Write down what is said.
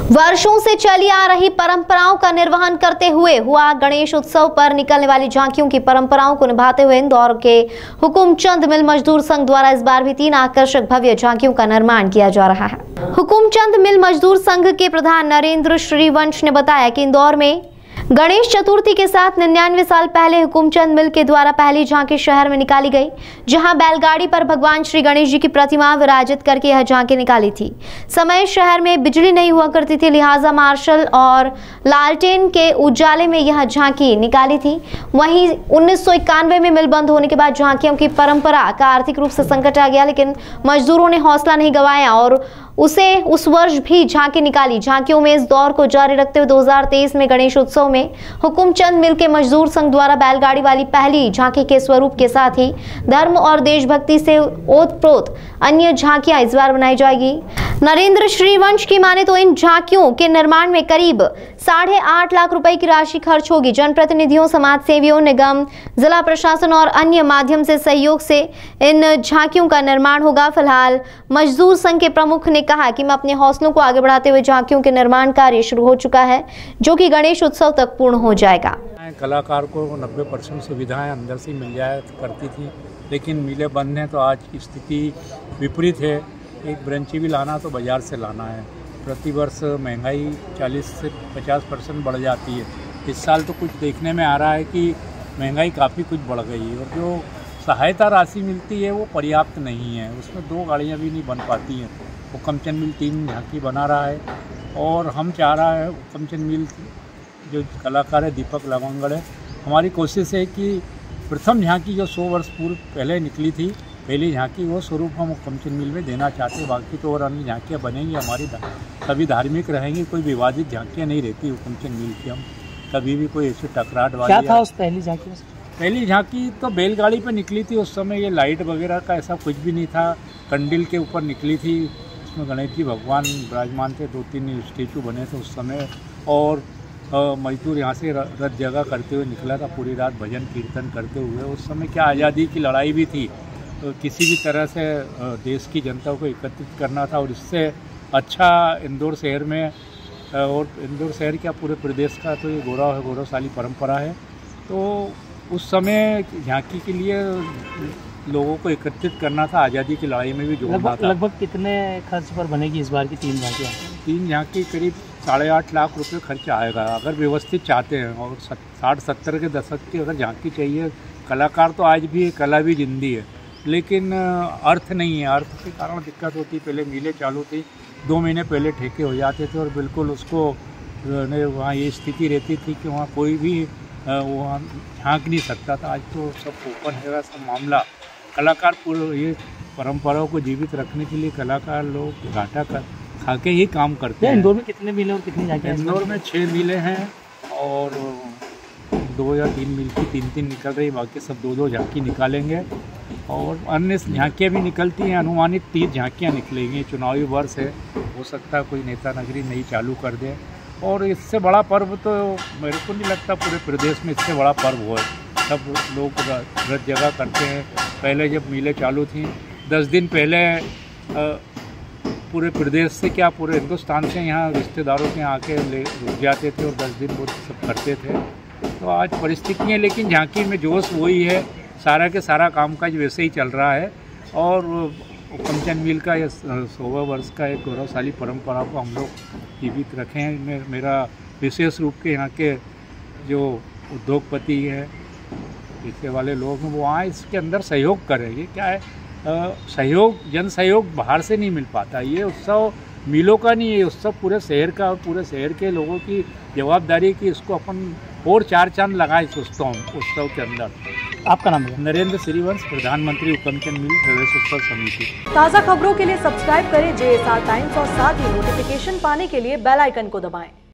वर्षों से चली आ रही परंपराओं का निर्वहन करते हुए हुआ गणेश उत्सव पर निकलने वाली झांकियों की परंपराओं को निभाते हुए इंदौर के हुकुमचंद मिल मजदूर संघ द्वारा इस बार भी 3 आकर्षक भव्य झांकियों का निर्माण किया जा रहा है। हुकुमचंद मिल मजदूर संघ के प्रधान नरेंद्र श्रीवंश ने बताया कि इंदौर में गणेश चतुर्थी के साथ 99 साल पहले हुकुमचंद मिल के द्वारा पहली झांकी शहर में निकाली गई, जहां बैलगाड़ी पर भगवान श्री गणेश जी की प्रतिमा विराजित करके यह झांकी निकाली थी। समय शहर में बिजली नहीं हुआ करती थी, लिहाजा मार्शल और लालटेन के उजाले में यह झांकी निकाली थी। वहीं 1991 में मिल बंद होने के बाद झांकियों की परंपरा का आर्थिक रूप से संकट आ गया, लेकिन मजदूरों ने हौसला नहीं गंवाया और उस वर्ष भी झांकी निकाली। झांकियों में इस दौर को जारी रखते हुए 2023 में गणेश उत्सव में हुकुमचंद मिल के मजदूर संघ द्वारा बैलगाड़ी वाली पहली झांकी के स्वरूप के साथ ही धर्म और देशभक्ति से ओतप्रोत अन्य झांकियां इस बार बनाई जाएगी। नरेंद्र श्रीवंश की माने तो इन झांकियों के निर्माण में करीब 8.5 लाख रुपए की राशि खर्च होगी। जनप्रतिनिधियों, समाज सेवियों, निगम, जिला प्रशासन और अन्य माध्यम से सहयोग से इन झांकियों का निर्माण होगा। फिलहाल मजदूर संघ के प्रमुख ने कहा कि मैं अपने हौसलों को आगे बढ़ाते हुए झांकियों के निर्माण कार्य शुरू हो चुका है, जो कि गणेश उत्सव तक पूर्ण हो जाएगा। कलाकार को 90% सुविधाएं अंदर से मिल जाया करती थी, लेकिन मिलें बंद हैं तो आज की स्थिति विपरीत है। एक ब्रंची भी लाना तो बाज़ार से लाना है। प्रतिवर्ष महंगाई 40 से 50% बढ़ जाती है। इस साल तो कुछ देखने में आ रहा है कि महंगाई काफ़ी कुछ बढ़ गई है और जो सहायता राशि मिलती है वो पर्याप्त नहीं है। उसमें 2 गाड़ियाँ भी नहीं बन पाती हैं। हुकुमचंद मिल 3 झांकी बना रहा है और हम चाह रहा है हुकुमचंद मिल जो कलाकार है दीपक लवंगड़ है, हमारी कोशिश है कि प्रथम झांकी जो 100 वर्ष पूर्व पहले निकली थी, पहली झांकी, वो स्वरूप हम हुकुमचंद मिल में देना चाहते हैं। बाकी तो और अन्य झांकियाँ बनेंगी, हमारी सभी धार्मिक रहेंगी, कोई विवादित झांकियाँ नहीं रहती हुकुमचंद मिल की। हम कभी भी कोई ऐसी टकराट वाली क्या था उस पहली झांकी में? पहली झांकी तो बैलगाड़ी पर निकली थी। उस समय ये लाइट वगैरह का ऐसा कुछ भी नहीं था, कंडील के ऊपर निकली थी। उसमें गणेश जी भगवान विराजमान थे, 2-3 स्टेचू बने थे उस समय। और मजदूर यहाँ से रथ जगह करते हुए निकला था, पूरी रात भजन कीर्तन करते हुए। उस समय क्या आज़ादी की लड़ाई भी थी, तो किसी भी तरह से देश की जनता को एकत्रित करना था और इससे अच्छा इंदौर शहर में, और इंदौर शहर क्या पूरे प्रदेश का तो ये गौरवशाली परंपरा है। तो उस समय झांकी के लिए लोगों को एकत्रित करना था, आज़ादी की लड़ाई में भी जोड़ना था। लगभग कितने खर्च पर बनेगी इस बार की 3 झांकियाँ? 3 झांकी करीब 8.5 लाख रुपए खर्च आएगा, अगर व्यवस्थित चाहते हैं। और 60-70 के दशक की अगर झांकी चाहिए, कलाकार तो आज भी है, कला भी जिंदी है, लेकिन अर्थ नहीं है। अर्थ के कारण दिक्कत होती। पहले मिलें चालू थी, 2 महीने पहले ठेके हो जाते थे और बिल्कुल उसको वहाँ ये स्थिति रहती थी कि वहाँ कोई भी वहाँ झांक नहीं सकता था। आज तो सब ओपन है सब मामला। कलाकार पूरे ये परंपराओं को जीवित रखने के लिए कलाकार लोग घाटा खा के ही काम करते हैं। इंदौर में कितने मिलें और कितनी झांकियाँ? इंदौर में 6 मिलें हैं और 2 या 3 मिल की 3-3 निकल रही, बाकी सब 2-2 झांकी निकालेंगे। और अन्य झांकियाँ भी निकलती हैं, अनुमानित 30 झांकियाँ निकलेंगी। चुनावी वर्ष है, हो सकता है कोई नेता नगरी नई चालू कर दे। और इससे बड़ा पर्व तो मेरे को नहीं लगता पूरे प्रदेश में इससे बड़ा पर्व हो। सब लोग रथ जगह करते हैं। पहले जब मिलें चालू थी, 10 दिन पहले पूरे प्रदेश से क्या पूरे हिंदुस्तान से यहाँ रिश्तेदारों के आके रुक जाते थे और 10 दिन वो सब करते थे। तो आज परिस्थितियाँ, लेकिन झांकी में जोश वही है, सारा के सारा कामकाज वैसे ही चल रहा है। और हुकुमचंद मिल का यह 100वां वर्ष का एक गौरवशाली परंपरा को हम लोग जीवित रखें। मेरा विशेष रूप के यहाँ के जो उद्योगपति हैं, पैसे वाले लोग हैं, वो वहाँ इसके अंदर सहयोग करें। ये क्या है, सहयोग, जन सहयोग बाहर से नहीं मिल पाता। ये उत्सव मिलों का नहीं है, उत्सव पूरे शहर का और पूरे शहर के लोगों की जवाबदारी कि इसको अपन और 4 चांद लगाए इस उत्सव के अंदर। आपका नाम है? नरेंद्र श्रीवंश, प्रधानमंत्री हुकुमचंद मिल प्रदेश उत्सव समिति। ताज़ा खबरों के लिए सब्सक्राइब करें JSR टाइम्स और साथ ही नोटिफिकेशन पाने के लिए बेल आइकन को दबाएं।